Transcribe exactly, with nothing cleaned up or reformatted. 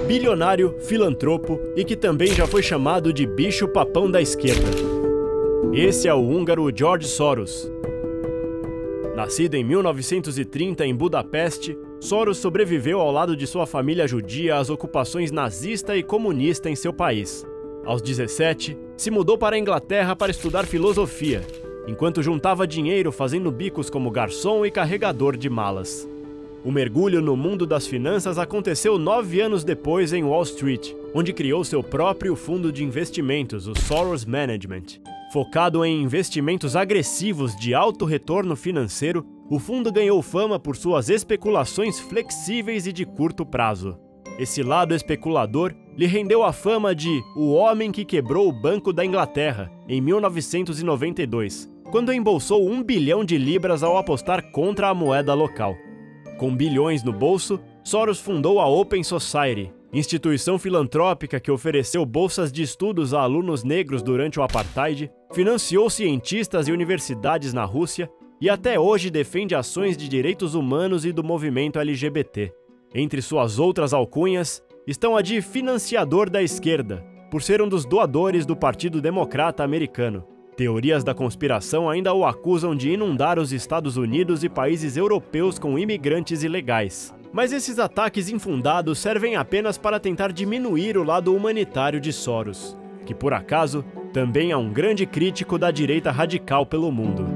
bilionário, filantropo e que também já foi chamado de bicho-papão da esquerda. Esse é o húngaro George Soros. Nascido em mil novecentos e trinta em Budapeste, Soros sobreviveu ao lado de sua família judia às ocupações nazista e comunista em seu país. Aos dezessete, se mudou para a Inglaterra para estudar filosofia, enquanto juntava dinheiro fazendo bicos como garçom e carregador de malas. O mergulho no mundo das finanças aconteceu nove anos depois em Wall Street, onde criou seu próprio fundo de investimentos, o Soros Management. Focado em investimentos agressivos de alto retorno financeiro, o fundo ganhou fama por suas especulações flexíveis e de curto prazo. Esse lado especulador lhe rendeu a fama de o homem que quebrou o Banco da Inglaterra, em mil novecentos e noventa e dois, quando embolsou um bilhão de libras ao apostar contra a moeda local. Com bilhões no bolso, Soros fundou a Open Society, instituição filantrópica que ofereceu bolsas de estudos a alunos negros durante o apartheid, financiou cientistas e universidades na Rússia e até hoje defende ações de direitos humanos e do movimento L G B T. Entre suas outras alcunhas estão a de financiador da esquerda, por ser um dos doadores do Partido Democrata Americano. Teorias da conspiração ainda o acusam de inundar os Estados Unidos e países europeus com imigrantes ilegais. Mas esses ataques infundados servem apenas para tentar diminuir o lado humanitário de Soros, que por acaso também é um grande crítico da direita radical pelo mundo.